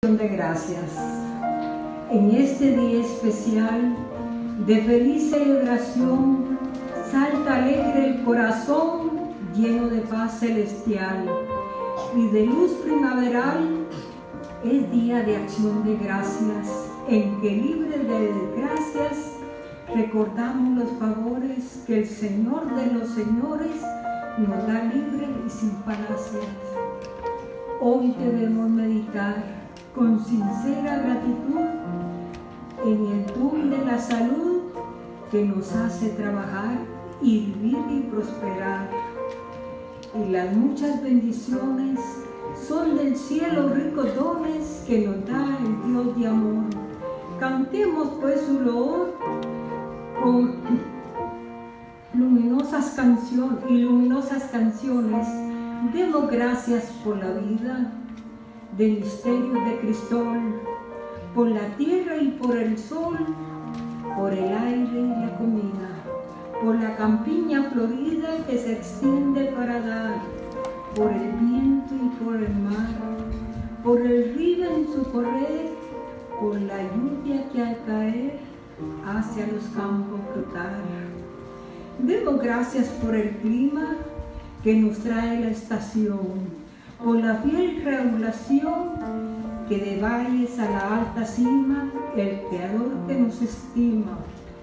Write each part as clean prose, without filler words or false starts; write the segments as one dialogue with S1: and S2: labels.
S1: De gracias. En este día especial de feliz celebración, salta alegre el corazón lleno de paz celestial y de luz primaveral. Es día de acción de gracias, en que libres de desgracias recordamos los favores que el Señor de los señores nos da libre y sin falacias. Hoy debemos meditar con sincera gratitud en el don de la salud que nos hace trabajar y vivir y prosperar. Y las muchas bendiciones son del cielo ricos dones que nos da el Dios de amor. Cantemos pues su loor con luminosas canciones. Demos gracias por la vida de misterios de Cristol, por la tierra y por el sol, por el aire y la comida, por la campiña florida que se extiende para dar, por el viento y por el mar, por el río en su correr, por la lluvia que al caer hacia los campos brotar. Demos gracias por el clima que nos trae la estación, por la fiel regulación que de valles a la alta cima el Creador que nos estima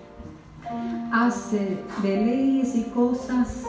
S1: hace de leyes y cosas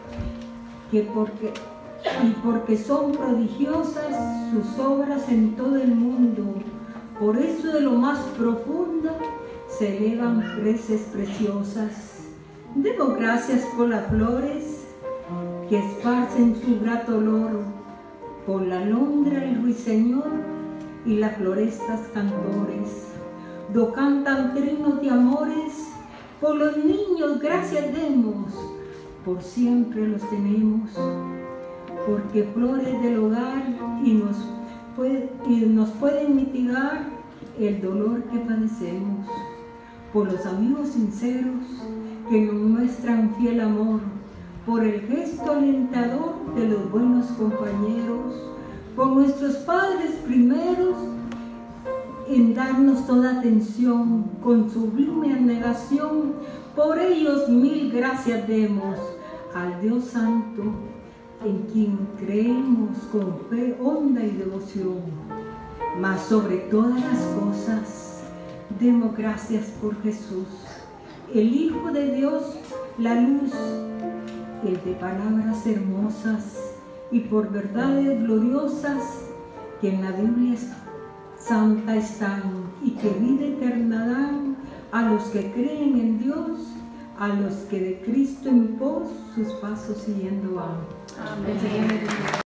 S1: porque son prodigiosas sus obras en todo el mundo. Por eso de lo más profundo se elevan preces preciosas. Demos gracias por las flores que esparcen su grato olor, por la alondra el ruiseñor y las florestas cantores, do cantan trinos de amores. Por los niños gracias demos, por siempre los tenemos, porque flores del hogar y nos pueden mitigar el dolor que padecemos. Por los amigos sinceros que nos muestran fiel amor, por el gesto alentador de los buenos compañeros, por nuestros padres primeros en darnos toda atención con sublime abnegación. Por ellos mil gracias demos al Dios Santo, en quien creemos con fe honda y devoción. Mas sobre todas las cosas demos gracias por Jesús, el Hijo de Dios, la luz, el de palabras hermosas y por verdades gloriosas que en la Biblia santa están y que vida eterna dan a los que creen en Dios, a los que de Cristo en pos sus pasos siguiendo van. Amén.